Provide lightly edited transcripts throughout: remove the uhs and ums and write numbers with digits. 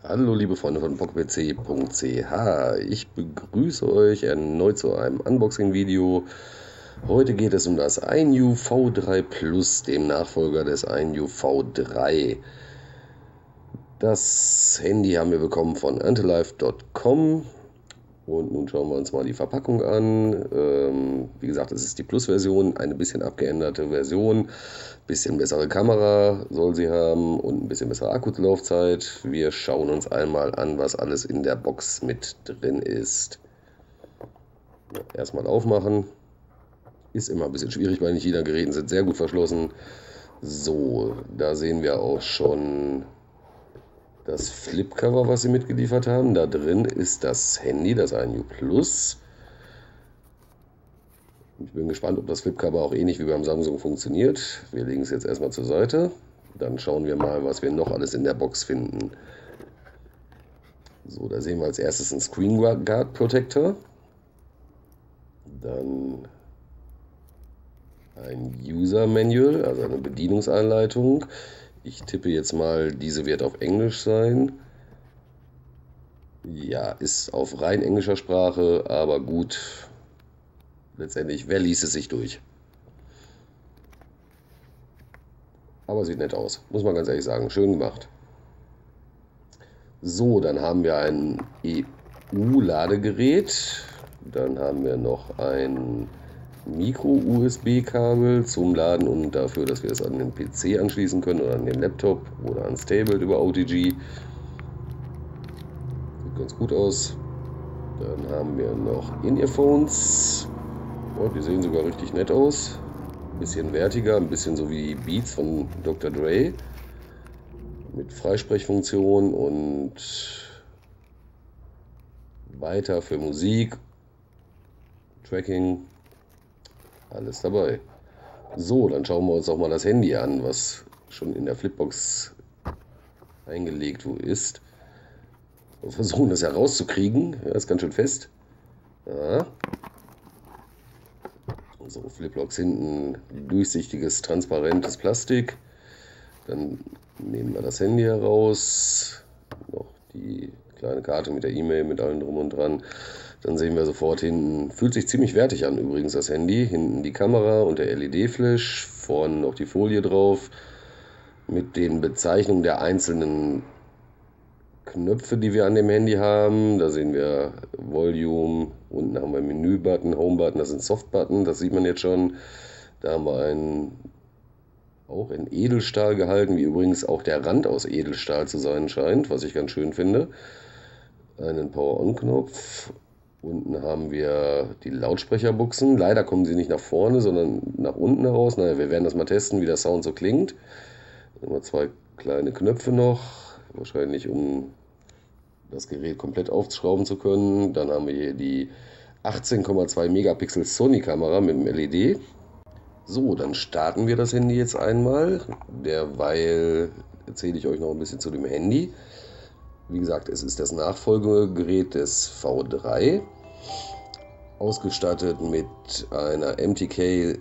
Hallo liebe Freunde von PocketPC.ch, ich begrüße euch erneut zu einem Unboxing-Video. Heute geht es um das iNew V3 Plus, dem Nachfolger des iNew V3. Das Handy haben wir bekommen von antilife.com und nun schauen wir uns mal die Verpackung an. Wie gesagt, es ist die Plus-Version, eine bisschen abgeänderte Version. Bisschen bessere Kamera soll sie haben und ein bisschen bessere Akkulaufzeit. Wir schauen uns einmal an, was alles in der Box mit drin ist. Erstmal aufmachen. Ist immer ein bisschen schwierig, weil nicht jeder Geräte sind sehr gut verschlossen. So, da sehen wir auch schon das Flipcover, was sie mitgeliefert haben. Da drin ist das Handy, das iNew Plus. Ich bin gespannt, ob das Flipcover auch ähnlich wie beim Samsung funktioniert. Wir legen es jetzt erstmal zur Seite. Dann schauen wir mal, was wir noch alles in der Box finden. So, da sehen wir als erstes einen Screen Guard Protector. Dann ein User Manual, also eine Bedienungsanleitung. Ich tippe jetzt mal, diese wird auf Englisch sein. Ja, ist auf rein englischer Sprache, aber gut. Letztendlich, wer liest es sich durch? Aber sieht nett aus, muss man ganz ehrlich sagen. Schön gemacht. So, dann haben wir ein EU-Ladegerät. Dann haben wir noch ein Micro-USB-Kabel zum Laden und dafür, dass wir es an den PC anschließen können oder an den Laptop oder ans Tablet über OTG. Sieht ganz gut aus. Dann haben wir noch In-Earphones. Oh, die sehen sogar richtig nett aus. Ein bisschen wertiger, ein bisschen so wie die Beats von Dr. Dre. Mit Freisprechfunktion und weiter für Musik, Tracking, alles dabei. So, dann schauen wir uns auch mal das Handy an, was schon in der Flipbox eingelegt ist. Wir versuchen das herauszukriegen. Ja, ist ganz schön fest. Ja. So, Fliplocks hinten durchsichtiges, transparentes Plastik. Dann nehmen wir das Handy heraus. Noch die kleine Karte mit der E-Mail, mit allem drum und dran. Dann sehen wir sofort hinten, fühlt sich ziemlich wertig an übrigens das Handy. Hinten die Kamera und der LED-Flash, vorne noch die Folie drauf. Mit den Bezeichnungen der einzelnen Knöpfe, die wir an dem Handy haben. Da sehen wir Volume, unten haben wir Menü-Button, Home-Button, das sind Soft-Button, das sieht man jetzt schon. Da haben wir auch in Edelstahl gehalten, wie übrigens auch der Rand aus Edelstahl zu sein scheint, was ich ganz schön finde. Einen Power-On-Knopf. Unten haben wir die Lautsprecherbuchsen. Leider kommen sie nicht nach vorne, sondern nach unten heraus. Naja, wir werden das mal testen, wie der Sound so klingt. Dann haben wir zwei kleine Knöpfe noch, wahrscheinlich um das Gerät komplett aufschrauben zu können. Dann haben wir hier die 18,2 Megapixel Sony-Kamera mit dem LED. So, dann starten wir das Handy jetzt einmal. Derweil erzähle ich euch noch ein bisschen zu dem Handy. Wie gesagt, es ist das Nachfolgegerät des V3. Ausgestattet mit einer MTK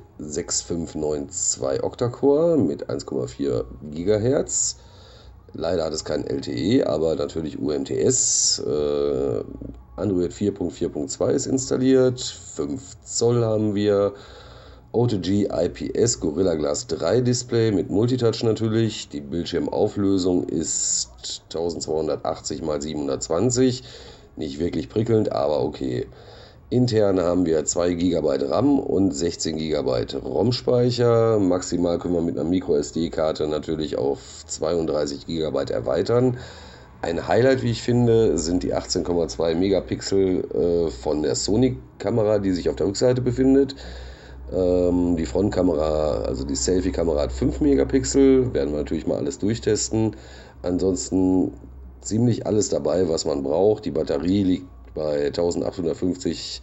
6592 Octa-Core mit 1,4 GHz. Leider hat es kein LTE, aber natürlich UMTS. Android 4.4.2 ist installiert. 5 Zoll haben wir. OTG IPS Gorilla Glass 3 Display mit Multitouch natürlich. Die Bildschirmauflösung ist 1280 x 720. Nicht wirklich prickelnd, aber okay. Intern haben wir 2 GB RAM und 16 GB ROM-Speicher. Maximal können wir mit einer MicroSD-Karte natürlich auf 32 GB erweitern. Ein Highlight, wie ich finde, sind die 18,2 Megapixel von der Sony-Kamera, die sich auf der Rückseite befindet. Die Frontkamera, also die Selfie-Kamera hat 5 Megapixel, werden wir natürlich mal alles durchtesten. Ansonsten ziemlich alles dabei, was man braucht. Die Batterie liegt bei 1850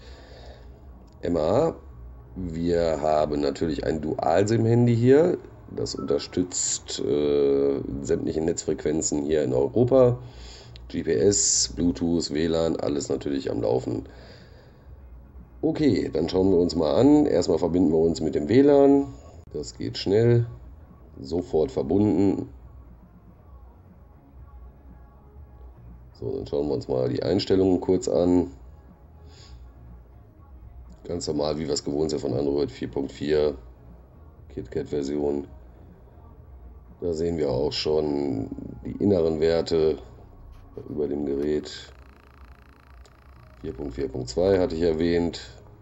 mAh. Wir haben natürlich ein Dual-SIM-Handy hier. Das unterstützt sämtliche Netzfrequenzen hier in Europa. GPS, Bluetooth, WLAN, alles natürlich am Laufen. Okay, dann schauen wir uns mal an. Erstmal verbinden wir uns mit dem WLAN. Das geht schnell. Sofort verbunden. So, dann schauen wir uns mal die Einstellungen kurz an. Ganz normal, wie wir es gewohnt sind von Android 4.4 KitKat-Version. Da sehen wir auch schon die inneren Werte über dem Gerät. 4.4.2 hatte ich erwähnt.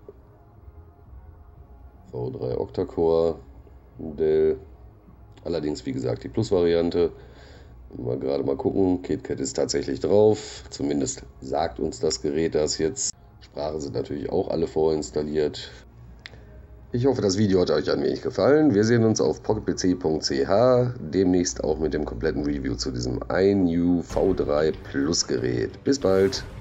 V3 Octa-Core Modell. Allerdings, wie gesagt, die Plus-Variante. Mal gerade mal gucken. KitKat ist tatsächlich drauf. Zumindest sagt uns das Gerät das jetzt. Sprachen sind natürlich auch alle vorinstalliert. Ich hoffe, das Video hat euch ein wenig gefallen. Wir sehen uns auf pocketpc.ch, demnächst auch mit dem kompletten Review zu diesem iNew V3 Plus Gerät. Bis bald!